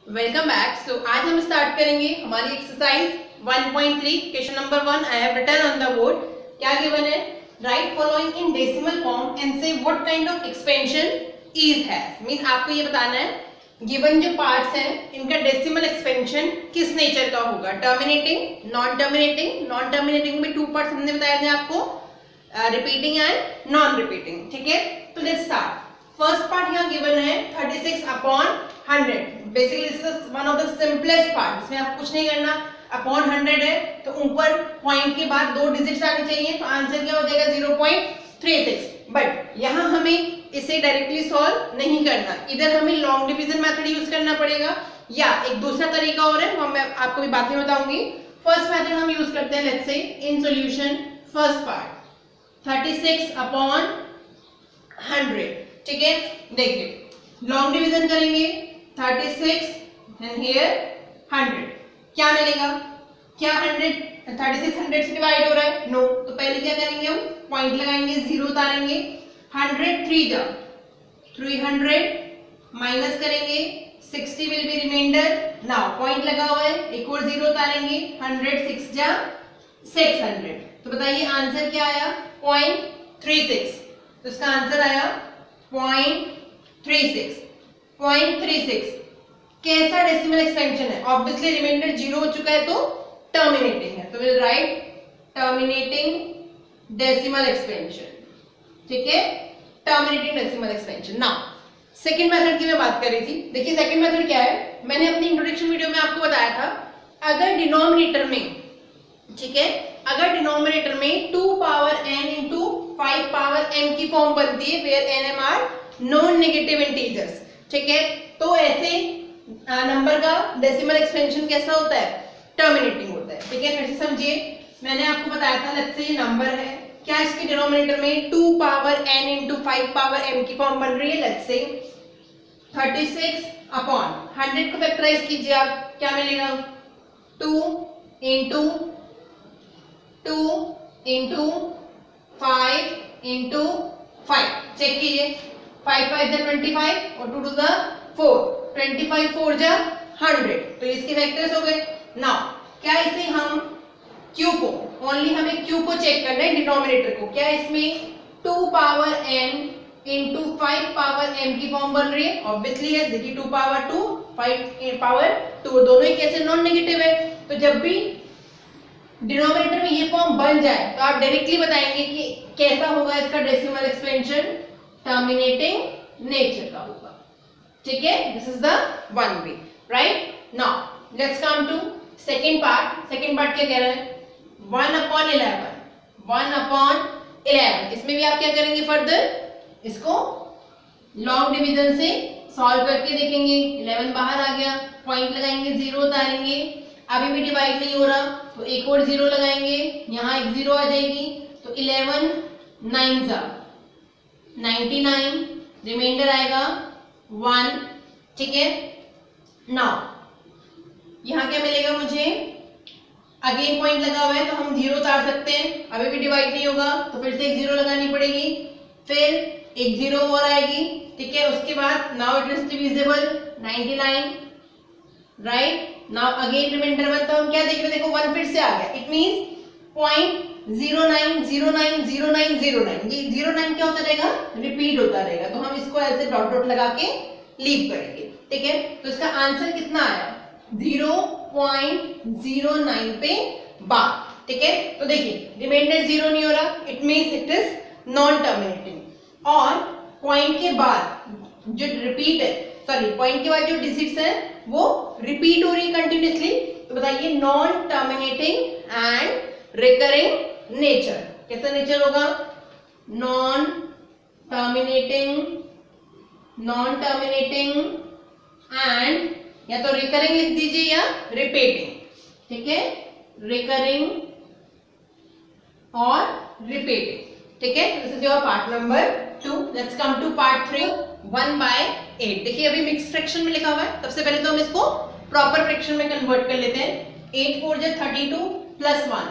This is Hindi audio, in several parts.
Welcome back. सो आज हम स्टार्ट करेंगे हमारी exercise 1.3 question number 1 I have written on the board. क्या गिवन है? Right following in decimal form and say what kind of expansion is has. Means आपको ये बताना है गिवन जो पार्ट्स हैं इनका डेसिमल एक्सपेंशन किस नेचर का होगा, terminating, non terminating. Non terminating में टू पार्ट्स हमने बताया थे आपको, रिपीटिंग एंड नॉन रिपीटिंग। ठीक है, तो लेट्स स्टार्ट। फर्स्ट पार्ट यहाँ गिवन है 36/100। Basically this is one of the simplest part, इसमें आप कुछ नहीं करना। अपॉन 100 है तो ऊपर पॉइंट के बाद दो डिजिट्स आने चाहिए, तो आंसर क्या हो जाएगा 0.36। बट यहाँ हमें इसे डायरेक्टली सॉल्व नहीं करना, इधर हमें लॉन्ग डिवीजन मेथड यूज करना पड़ेगा या एक दूसरा तरीका और है वो मैं आपको भी बाद में बताऊंगी। फर्स्ट मेथड हम यूज करते हैं, let's say in solution first part 36/100। ठीक है, देखिए लॉन्ग डिवीजन करेंगे 36 एंड हियर 100, क्या मिलेगा? क्या 36 100 से डिवाइड हो रहा है? नो। तो पहले क्या करेंगे, हम पॉइंट लगाएंगे, जीरो उतारेंगे। 100 3 जा 300 माइनस करेंगे, 60 will be reminder. Now point लगा हुआ है, एक और जीरो उतारेंगे, 100 6 जा 600। तो बताइए आंसर क्या आया? 0.36। तो इसका आंसर आया 0.36। 0.36 कैसा डेसिमल एक्सपेंशन है? ऑब्वियसली रिमाइंडर जीरो हो चुका है तो टर्मिनेटिंग है, तो will write terminating decimal expansion. ठीक है, terminating decimal expansion. Now second method की मैं बात कर रही थी। देखिए सेकंड मेथड क्या है, मैंने अपनी इंट्रोडक्शन वीडियो में आपको बताया था, अगर डिनोमिनेटर में, ठीक है, अगर डिनोमिनेटर में 2 power n into 5 power m की फॉर्म बनती है where nm are non negative integers. ठीक है, तो ऐसे नंबर का डेसिमल एक्सपेंशन कैसा होता है? टर्मिनेटिंग होता है। ठीक है, फिर से समझिए, मैंने आपको बताया था लेट्स से ये नंबर है, क्या इसके डिनोमिनेटर में 2 power n into 5 power m की फॉर्म बन रही है। लेट्स से 36/100 को फैक्टराइज कीजिए आप, क्या मिलेगा? 2 इंटू 5 इंटू 5। चेक कीजिए, 5 5 जा 25 और 2 2 जा 4, 25 4 जा 100, तो इसके वेक्टर्स हो गए। नाउ क्या इसे हम क्यू को, ओनली हमें क्यू को चेक करना है, डिनोमिनेटर को, क्या इसमें 2 power n into 5 power m की फॉर्म बन रही है? ऑब्वियसली है, देखिए 2 पावर 2 5 पावर 2 दोनों ही कैसे नॉन नेगेटिव है, तो जब भी डिनोमिनेटर में ये फॉर्म बन जाए तो आप डायरेक्टली बताएंगे कि कैसा होगा इसका डेसिमल एक्सपेंशन, टर्मिनेटिंग नेचर का होगा। ठीक है, this is the one way, right. Now let's come to second part. Second part क्या कह रहा है? 1/11। 1/11, इसमें भी आप क्या करेंगे फर्दर, इसको लॉन्ग डिवीजन से सॉल्व करके देखेंगे। 11 बाहर आ गया, पॉइंट लगाएंगे, जीरो उतारेंगे, अभी भी डिवाइड नहीं हो रहा तो एक और जीरो लगाएंगे, यहाँ एक जीरो आ जाएगी, तो 11 9 जा 99, रिमाइंडर आएगा 1। ठीक है, नाउ यहाँ क्या मिलेगा मुझे? अगेन पॉइंट लगा हुआ है तो हम जीरो उतार सकते हैं, अभी भी डिवाइड नहीं होगा तो फिर से एक जीरो लगानी पड़ेगी, फिर एक जीरो और आएगी। ठीक है, उसके बाद now it is divisible 99, right. Now again reminder 1, तो हम क्या देख रहे हैं, देखो 1 फिर से आ गया, इट मींस 0.09090909, ये 09 क्या होता रहेगा? रिपीट होता रहेगा, तो हम इसको ऐसे डॉट डॉट लगा के लीव करेंगे। ठीक है, तो इसका आंसर कितना आया? 0.09 पे बार। ठीक है, तो देखिए रिमाइंडर जीरो नहीं हो रहा, it means it is non terminating, और पॉइंट के बाद जो रिपीट है, सॉरी पॉइंट के बाद जो डिजिट्स हैं वो रिपीट हो रही है कंटिन्यूअसली, तो बताइए non terminating and recurring nature. कैसा नेचर होगा? नॉन टर्मिनेटिंग एंड या तो रिकरिंग लिख दीजिए या रिपीटिंग। ठीक है, रिकरिंग और रिपीटिंग। ठीक है, this is your part number 2। Let's come to part 3, 1/8। देखिए अभी मिक्स फ्रैक्शन में लिखा हुआ है, सबसे पहले तो हम इसको प्रॉपर फ्रैक्शन में कन्वर्ट कर लेते हैं। 8 4 जा 32 प्लस 1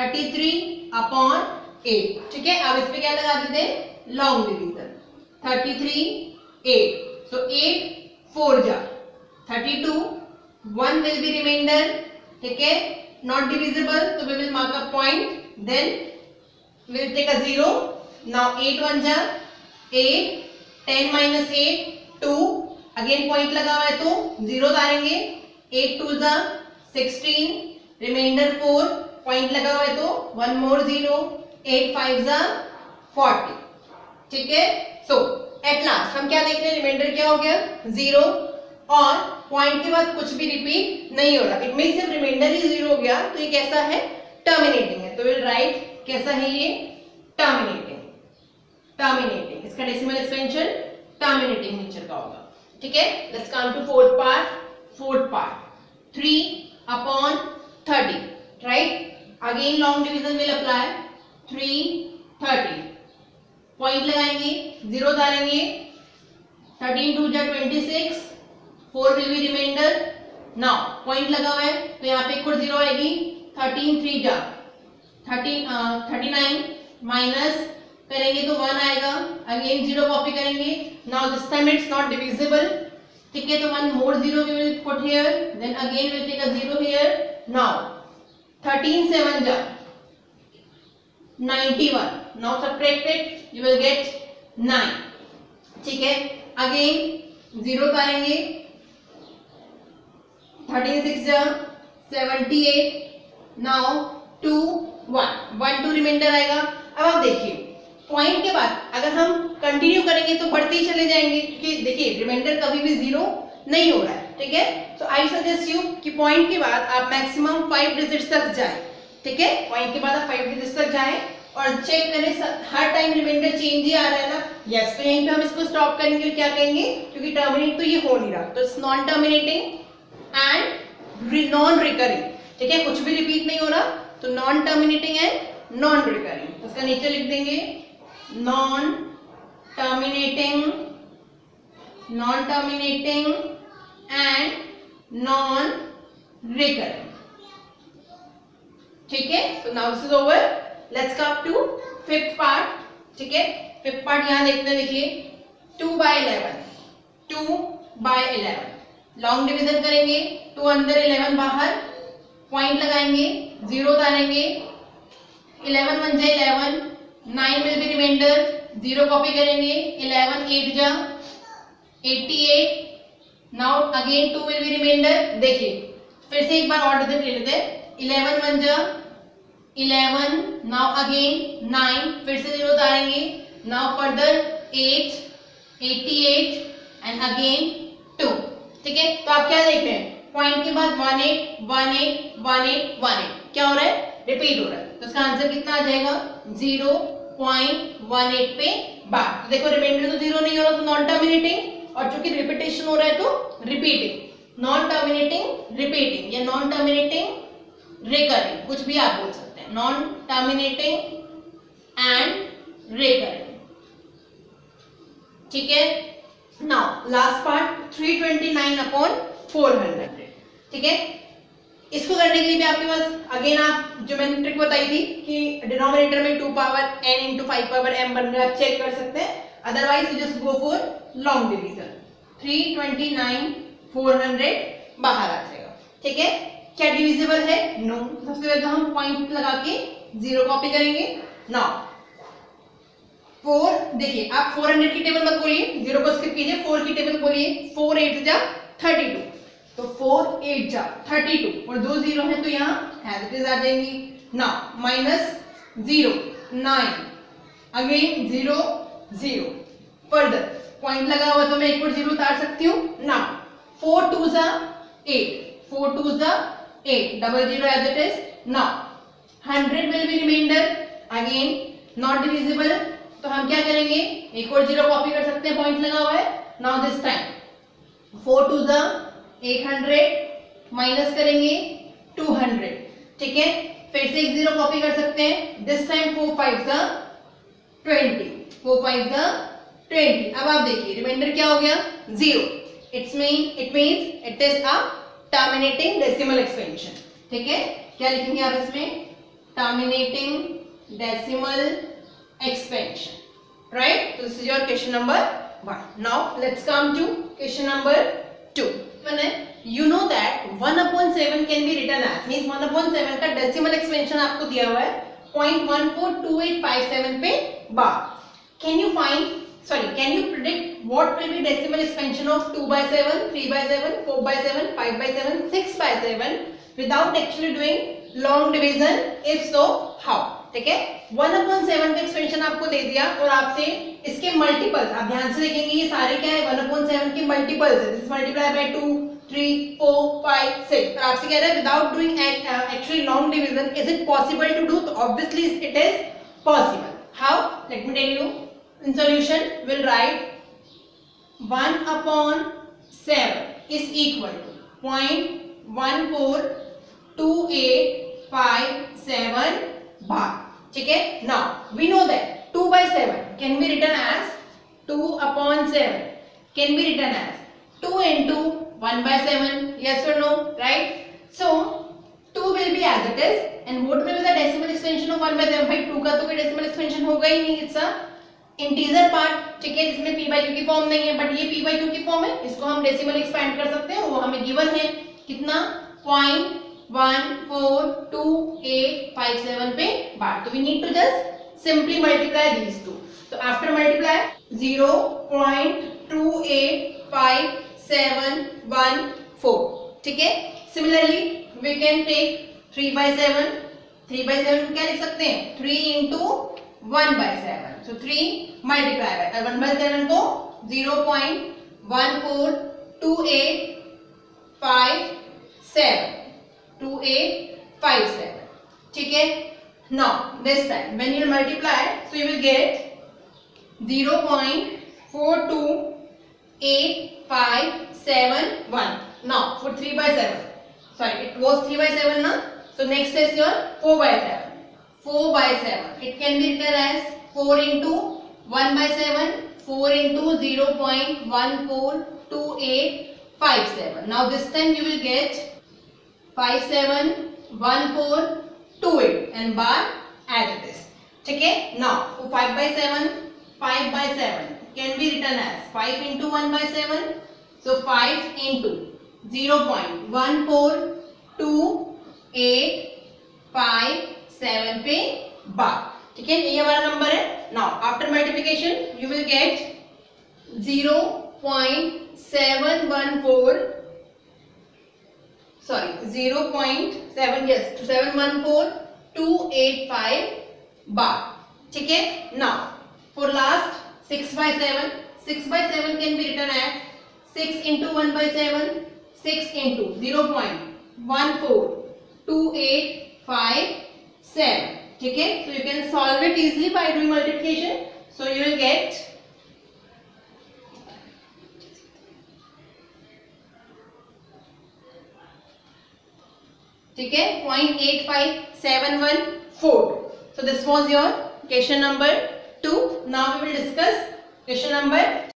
33/8। ठीक है, अब इस पे क्या लगा देते हैं? लॉन्ग डिवीजन 33 8, सो 8 4 जा 32 1 will be remainder, ठीक है, not divisible, so we will mark a point, then we will take a 0. Now 8 1 जा 8, 10 minus 8 2, again point लगा हुआ है तो 0 डालेंगे, 8 2 जा 16, remainder 4, point लगा हुआ है तो 1 more 0, 8 5 जा 40, ठीक है। सो एट लास्ट हम क्या देख रहे हैं, रिमाइंडर क्या हो गया 0 और पॉइंट के बाद कुछ भी रिपीट नहीं हो रहा, इट मींस जब रिमाइंडर ही 0 हो गया तो ये कैसा है, टर्मिनेटिंग है। तो विल राइट कैसा है ये, टर्मिनेटिंग, टर्मिनेटिंग, इसका डेसिमल एक्सपेंशन टर्मिनेटिंग नेचर का होगा, ठीक है। Let's come to fourth part 3/30, right. Again long division will apply, 3/30, point लगाएंगे, 0 डालेंगे, 13 2 जा 26, 4 will be reminder. Now point लगा हुआ है तो यहाँ पे एक और 0 आएगी, 13 3 जा 39, माइनस करेंगे तो 1 आएगा, अगेन 0 कॉपी करेंगे। Now this time it's not divisible, ठीक है, तो 1 more 0 we will put here, then again we will take a 0 here. Now 13 7 जा 91, now subtract it, you will get 9, ठीक है। अगेन 0 करेंगे, 13 6 जा 78, now 2 1 2 रिमाइंडर आएगा। अब आप देखिए पॉइंट के बाद अगर हम कंटिन्यू करेंगे तो बढ़ते ही चले जाएंगे, क्योंकि देखिए रिमाइंडर कभी भी 0 नहीं हो रहा है, ठीक है। सो आई सजेस्ट यू कि पॉइंट के बाद आप मैक्सिमम 5 डिजिट्स तक जाएं, ठीक है, पॉइंट के बाद आप 5 डिजिट्स तक जाएं और चेक करें हर टाइम रिमाइंडर चेंज ही आ रहा है ना, यस, तो यहीं पे हम इसको स्टॉप करेंगे और क्या कहेंगे, क्योंकि टर्मिनेट तो ये हो नहीं रहा, तो it's non terminating and non recurring, ठीक है, कुछ भी रिपीट नहीं हो रहा, तो non terminating and non recurring, उसका नेचर लिख देंगे non terminating and non recurring, ठीक है। So now this is over, let's come to fifth part, ठीक है। फिफ्थ पार्ट यहां देखते हैं, देखिए 2/11, लॉन्ग डिवीजन करेंगे, 2 अंदर 11 बाहर, पॉइंट लगाएंगे, 0 डालेंगे, 11 1 जा 11, 9 विल बी रिमाइंडर, 0 कॉपी करेंगे, 11 8 जा 88, now again 2 will be reminder. देखिए फिर से एक बार और डिजिट ले लेते हैं, 11 1 जा 11, नाउ अगेन 9, फिर से 0 डालेंगे, नाउ फर्दर 8 88 एंड अगेन 2, ठीक है। तो आप क्या देख रहे हैं, पॉइंट के बाद 1 8 1 8 1 8 1 8 क्या हो रहा है, रिपीट हो रहा है, तो इसका आंसर कितना आ जाएगा 0.18 पे बार। तो देखो रिमाइंडर तो 0 नहीं हो रहा, तो नॉन टर्मिनेटिंग, और चूंकि रिपीटेशन हो रहा है तो रिपीटिंग, नॉन टर्मिनेटिंग रिपीटिंग या नॉन टर्मिनेटिंग रिकरिंग, कुछ भी आप बोल सकते हैं, नॉन टर्मिनेटिंग एंड रिकरिंग, ठीक है। नाउ लास्ट पार्ट 329/400, ठीक है। इसको करने के लिए भी आपके पास अगेन आप जो मैंने ट्रिक बताई थी कि डिनोमिनेटर में 2 power n into 5 power m बन रहा है, आप चेक कर सकते हैं, otherwise you just go for long division. 329/400 बाहर आ जाएगा, ठीक है। क्या डिविजिबल है, नो। सबसे पहले तो हम पॉइंट लगा के 0 कॉपी करेंगे। नाउ 4, देखिए आप 400 की टेबल मत बोलिए, 0 को स्किप कीजिए, 4 की टेबल बोलिए, 4 8 जा 32, तो 4 8 जा 32 और 2 0 है तो यहाँ एज इट इज आ जाएंगी। Now minus 0 9, again 0 0, further point लगा हुआ तो मैं एक और 0 उतार सकती हूँ। नाउ 4 2 जा 8, 4 2 जा 8, double 0 as it is. Now 100 will be reminder, again not divisible, तो हम क्या करेंगे, एक और 0 कॉपी कर सकते हैं, पॉइंट लगा हुआ है। नाउ दिस टाइम 4 2 जा 800, माइनस करेंगे 200, ठीक है। फिर से एक 0 कॉपी कर सकते हैं, दिस टाइम 4 5 जा 20, 4 5 जा 20। अब आप देखिए रिमाइंडर क्या हो गया 0, it means it is a terminating decimal expansion, ठीक है। क्या लिखेंगे आप इसमें, terminating decimal expansion, right? So this is your question number 1. Now let's come to question number 2. you know that 1/7 can be written as, means 1/7 का डेसिमल एक्सपेंशन आपको दिया हुआ है 0.142857 पे बार. Can you predict what will be decimal expansion of 2/7, 3/7, 4/7, 5/7, 6/7 without actually doing long division? If so, how? ठीक है, 1/7 का एक्सपेंशन आपको दे दिया और आपसे इसके मल्टीपल्स, आप ध्यान से देखेंगे ये सारे क्या है 1/7 के मल्टीपल्स है. दिस मल्टीप्लाई बाय 2, 3, 4, 5, 6 और आपसे कह रहा है without doing actually long division is it possible to do? तो obviously it is possible. How? Let me tell you. In solution we'll write 1/7 is equal to 0.142857 bar. ठीक है, now we know that 2/7 can be written as 2/7 can be written as 2 into 1/7. Yes or no? Right? So 2 will be as it is and what will be the decimal expansion of 1/7? भाई 2 का तो कोई decimal expansion होगा ही नहीं. It's a integer part. ठीक है, जिसमें p/q की फॉर्म नहीं है, बट ये p/q की फॉर्म है. इसको हम डेसिमल एक्सपेंड कर सकते हैं, वो हमें गिवन है कितना 0.142857 पे बार. तो we need to just simply multiply these two. तो आफ्टर मल्टीप्लाई 0.285714. ठीक है, सिमिलरली वी कैन टेक 3/7. 3/7 क्या लिख सकते हैं 3 into 1/7. So 3 multiply by 1/7 को 0.142857. ठीक है, now this time when you multiply so you will get 0.42857. now for 3/7, sorry it was 3/7 now. So next is your 4/7. 4/7 it can be written as 4 into 1/7, 4 into 0.142857. now this time you will get 571428 and bar as it is. ठीक है, now for 5/7 can be written as 5 into 1/7. so 5 into 0.142857 पे बार. ठीक है, ये हमारा नंबर है. Now after multiplication you will get 0.71428 bar. ठीक है, now for last 6/7 can be written as 6 into 1/7, 6 into 0.142857. ठीक है, so you can solve it easily by doing multiplication. So you will get ठीक है 0.85714. So this was your question number 2. Now we will discuss question number